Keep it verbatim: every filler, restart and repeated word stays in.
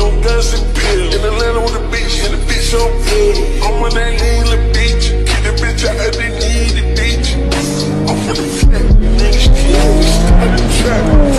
on guns and pills. In Atlanta on the beach, and the bitch on pills. I'm on that lean little beach. Keep the bitch out of the need the beach. I'm from the flat, niggas kill. Start the trap.